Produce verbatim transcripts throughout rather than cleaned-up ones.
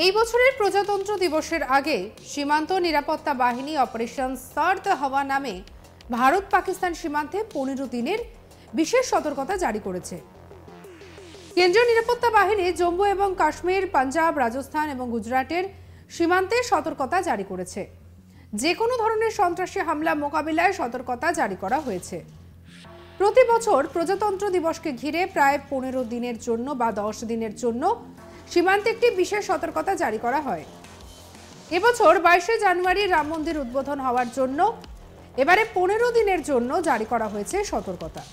এই বছরের প্রজাতন্ত্র দিবসের আগে সীমান্ত নিরাপত্তা বাহিনী অপারেশন সার্দ হওয়া নামে ভারত পাকিস্তান সীমান্তে পনেরো দিনের বিশেষ সতর্কতা জারি করেছে। কেন্দ্রীয় নিরাপত্তা বাহিনী জম্মু এবং কাশ্মীর, পাঞ্জাব, রাজস্থান এবং গুজরাটের সীমান্তে সতর্কতা জারি করেছে। যে কোনো ধরনের সন্ত্রাসী হামলা মোকাবিলায় সতর্কতা জারি করা হয়েছে। প্রতি বছর প্রজাতন্ত্র দিবসকে ঘিরে প্রায় পনেরো দিনের জন্য বা দশ দিনের জন্য সীমান্তে একটি বিশেষ সতর্কতা জারি করা হয়। এবছর বাইশে জানুয়ারি রাম মন্দির উদ্বোধন হওয়ার জন্য এবারে পনেরো দিনের জন্য জারি করা হয়েছে সতর্কতা।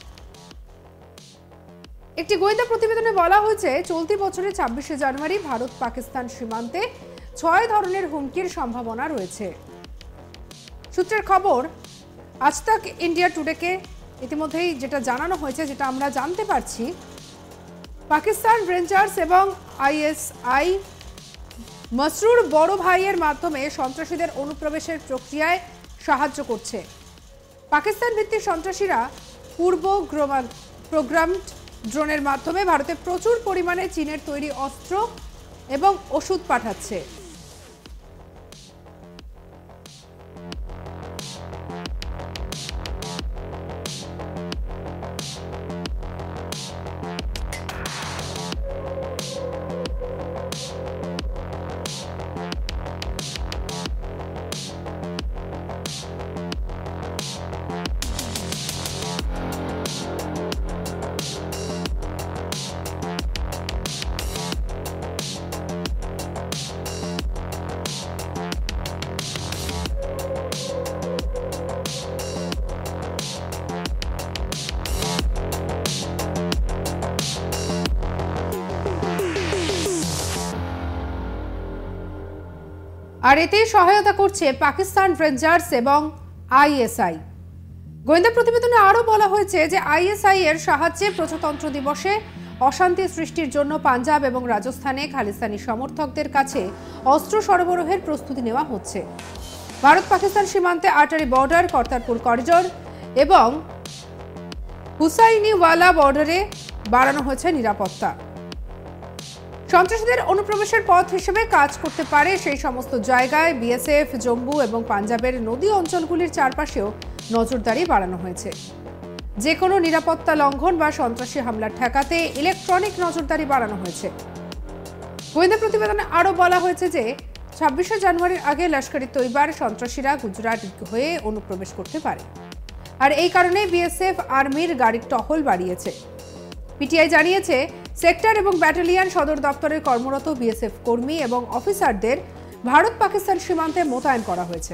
একটি গোয়েন্দা প্রতিবেদনে বলা হয়েছে, চলতি বছরের ছাব্বিশে জানুয়ারি ভারত পাকিস্তান সীমান্তে ছয় ধরনের হুমকির সম্ভাবনা রয়েছে। সূত্রের খবর, আজ তাক ইন্ডিয়া টুডেকে ইতিমধ্যেই যেটা জানানো হয়েছে, যেটা আমরা জানতে পারছি, পাকিস্তান রেঞ্জার্স এবং আইএসআই মসরুর বড় ভাইয়ের মাধ্যমে সন্ত্রাসীদের অনুপ্রবেশের প্রক্রিয়ায় সাহায্য করছে। পাকিস্তান ভিত্তিক সন্ত্রাসীরা পূর্ব প্রোগ্রামড ড্রোনের মাধ্যমে ভারতে প্রচুর পরিমাণে চীনের তৈরি অস্ত্র এবং ওষুধ পাঠাচ্ছে। আর এতে সহায়তা করছে পাকিস্তান রেঞ্জার্স এবং আইএসআই। গোয়েন্দা প্রতিবেদনে আরও বলা হয়েছে যে আইএসআই এর সাহায্যে প্রজাতন্ত্র দিবসে অশান্তি সৃষ্টির জন্য পাঞ্জাব এবং রাজস্থানে খালিস্তানি সমর্থকদের কাছে অস্ত্র সরবরাহের প্রস্তুতি নেওয়া হচ্ছে। ভারত পাকিস্তান সীমান্তে আটারি বর্ডার, কর্তারপুর করিডোর এবং হুসাইনিওয়ালা বর্ডারে বাড়ানো হয়েছে নিরাপত্তা। সন্ত্রাসীদের অনুপ্রবেশের পথ হিসেবে কাজ করতে পারে সেই সমস্ত জায়গায় বিএসএফ, জম্মু এবং পাঞ্জাবের নদী অঞ্চলগুলির চারপাশেও নজরদারি বাড়ানো হয়েছে। যে কোনো নিরাপত্তা লঙ্ঘন বা সন্ত্রাসী হামলা ঠেকাতে ইলেকট্রনিক নজরদারি বাড়ানো হয়েছে। গোয়েন্দা প্রতিবেদনে আরও বলা হয়েছে যে ছাব্বিশে জানুয়ারির আগে লস্কর ই তৈবার সন্ত্রাসীরা গুজরাট হয়ে অনুপ্রবেশ করতে পারে, আর এই কারণে বিএসএফ আর্মির গাড়ির টহল বাড়িয়েছে। পিটিআই জানিয়েছে, সেক্টর এবং ব্যাটালিয়ন সদর দপ্তরের কর্মরত বিএসএফ কর্মী এবং অফিসারদের ভারত পাকিস্তান সীমান্তে মোতায়েন করা হয়েছে।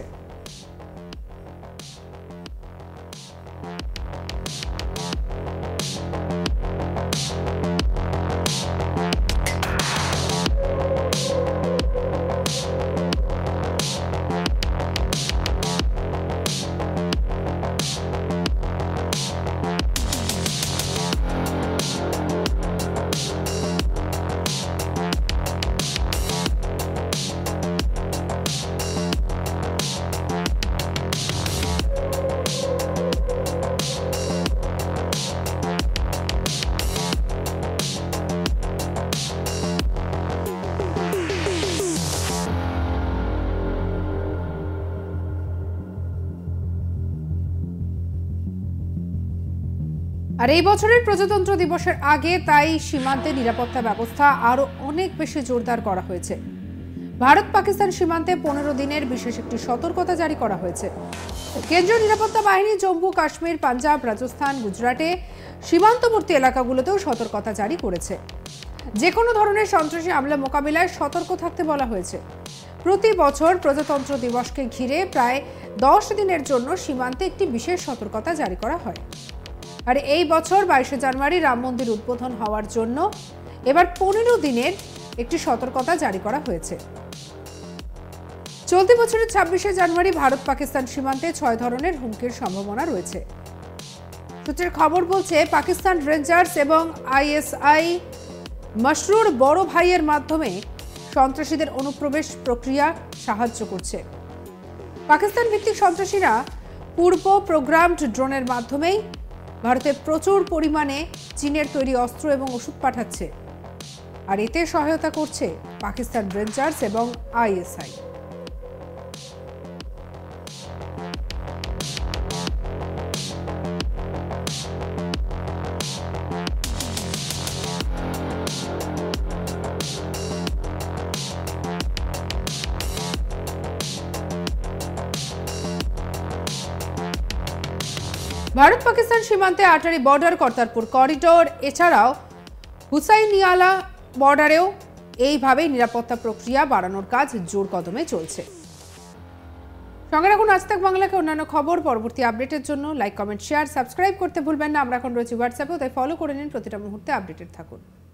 আর এই বছরের প্রজাতন্ত্র দিবসের আগে তাই সীমান্তে নিরাপত্তা ব্যবস্থা আরো অনেক বেশি জোরদার করা হয়েছে। ভারত পাকিস্তান সীমান্তে পনেরো দিনের বিশেষ একটি সতর্কতা জারি করা হয়েছে। কেন্দ্রীয় নিরাপত্তা বাহিনী জম্মু, কাশ্মীর, পাঞ্জাব, রাজস্থান, গুজরাটে সীমান্তবর্তী এলাকাগুলোতেও সতর্কতা জারি করেছে। যে কোনো ধরনের সন্ত্রাসী হামলা মোকাবিলায় সতর্ক থাকতে বলা হয়েছে। প্রতি বছর প্রজাতন্ত্র দিবসকে ঘিরে প্রায় দশ দিনের জন্য সীমান্তে একটি বিশেষ সতর্কতা জারি করা হয়। আর এই বছর বাইশে জানুয়ারি রাম মন্দির উদ্বোধন হওয়ার জন্য এবার পনেরো দিনের একটি সতর্কতা জারি করা হয়েছে। চলতি বছরের ছাব্বিশে জানুয়ারি ভারত পাকিস্তান সীমান্তে ছয় ধরনের হুমকির সম্ভাবনা রয়েছে। সূত্রের খবর বলছে, পাকিস্তান রেঞ্জার্স এবং আইএসআই মসরুর বড় ভাইয়ের মাধ্যমে সন্ত্রাসীদের অনুপ্রবেশ প্রক্রিয়া সাহায্য করছে। পাকিস্তান ভিত্তিক সন্ত্রাসীরা পূর্ব প্রোগ্রামড ড্রোনের মাধ্যমেই ভারতে প্রচুর পরিমাণে চীনের তৈরি অস্ত্র এবং ওষুধ পাঠাচ্ছে। আর এতে সহায়তা করছে পাকিস্তান রেঞ্জার্স এবং আইএসআই। ভারত পাকিস্তান সীমান্তে আটারি বর্ডার, কর্তারপুর করিডোর এছাড়াও হুসাইনিয়ালা বর্ডারেও এইভাবেই নিরাপত্তা প্রক্রিয়া বাড়ানোর কাজ জোর কদমে চলছে। সঙ্গে রাখুন আজ তাক বাংলাকে অন্যান্য খবর। পরবর্তী আপডেটের জন্য লাইক, কমেন্ট, শেয়ার, সাবস্ক্রাইব করতে ভুলবেন না। আমরা এখন রয়েছি হোয়াটসঅ্যাপেও, তাই ফলো করে নিন, প্রতিটা মুহূর্তে আপডেটেড থাকুন।